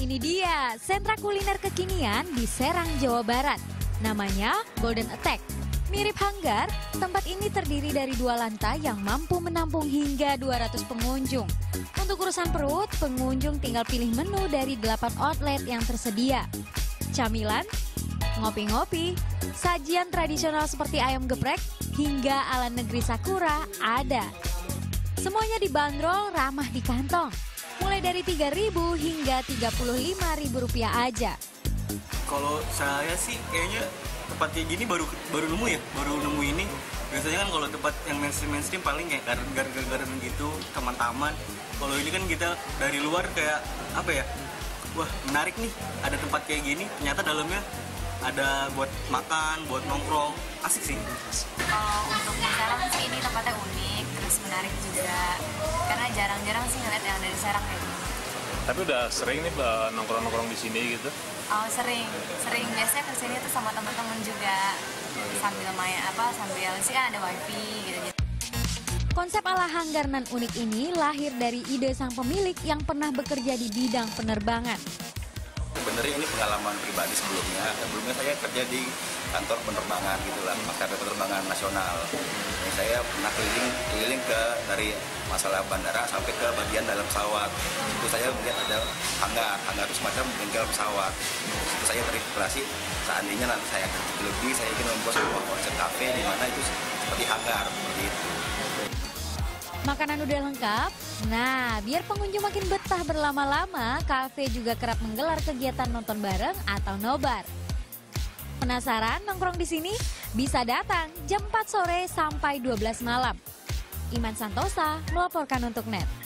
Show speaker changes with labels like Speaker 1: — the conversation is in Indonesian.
Speaker 1: Ini dia, sentra kuliner kekinian di Serang, Jawa Barat. Namanya Golden Attack. Mirip hanggar, tempat ini terdiri dari 2 lantai yang mampu menampung hingga 200 pengunjung. Untuk urusan perut, pengunjung tinggal pilih menu dari 8 outlet yang tersedia. Camilan, ngopi-ngopi, sajian tradisional seperti ayam geprek, hingga ala negeri Sakura ada. Semuanya dibanderol ramah di kantong, mulai dari Rp3.000 hingga Rp35.000 aja.
Speaker 2: Kalau saya sih kayaknya tempat kayak gini baru nemu ini. Biasanya kan kalau tempat yang mainstream paling kayak garden gitu, taman-taman. Kalau ini kan kita dari luar kayak apa ya? Wah, menarik nih, ada tempat kayak gini. Ternyata dalamnya ada buat makan, buat nongkrong. Asik sih.
Speaker 3: Kalau untuk di Serang sih ini tempatnya unik, terus menarik juga. Karena jarang-jarang sih ngeliat yang dari Serang kayak gini.
Speaker 4: Tapi udah sering nih nongkrong-nongkrong di sini gitu?
Speaker 3: Oh, sering biasanya kesini tuh sama teman-teman juga sambil sih kan ada wifi gitu.
Speaker 1: Konsep ala hanggar nan unik ini lahir dari ide sang pemilik yang pernah bekerja di bidang penerbangan.
Speaker 5: Sebenarnya ini pengalaman pribadi sebelumnya. Sebelumnya saya kerja di kantor penerbangan gitulah, maskapai penerbangan nasional. Jadi saya pernah keliling dari masalah bandara sampai ke bagian dalam pesawat. Itu saya melihat ada hanggar itu semacam bengkel pesawat. Itu saya berinspirasi, seandainya nanti saya akan lebih, saya ingin membuat sebuah konsep kafe di mana itu seperti hanggar seperti itu.
Speaker 1: Makanan udah lengkap, nah biar pengunjung makin betah berlama-lama, kafe juga kerap menggelar kegiatan nonton bareng atau nobar. Penasaran nongkrong di sini? Bisa datang jam 4 sore sampai 12 malam. Iman Santosa melaporkan untuk NET.